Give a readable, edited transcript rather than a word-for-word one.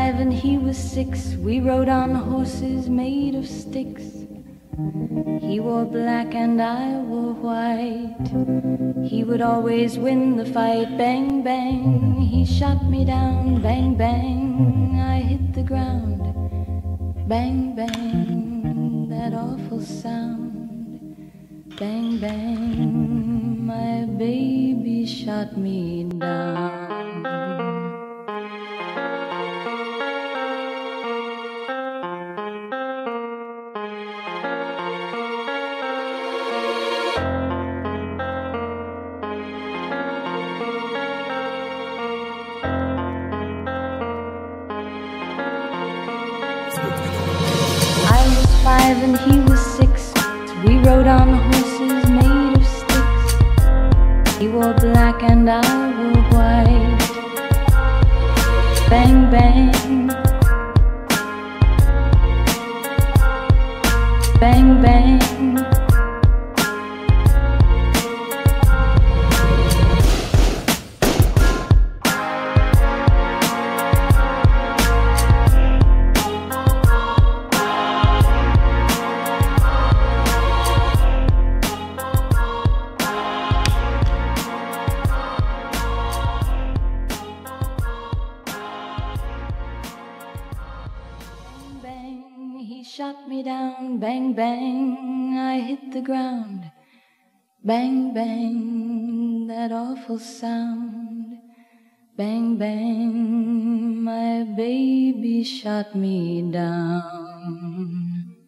5 and he was 6. We rode on horses made of sticks. He wore black and I wore white. He would always win the fight. Bang, bang, he shot me down. Bang, bang, I hit the ground. Bang, bang, that awful sound. Bang, bang, my baby shot me down. I was 5 and he was 6. We rode on horses made of sticks. He wore black and I wore white. Bang, bang, bang, bang. He shot me down. Bang, bang, I hit the ground. Bang, bang, that awful sound. Bang, bang, my baby shot me down.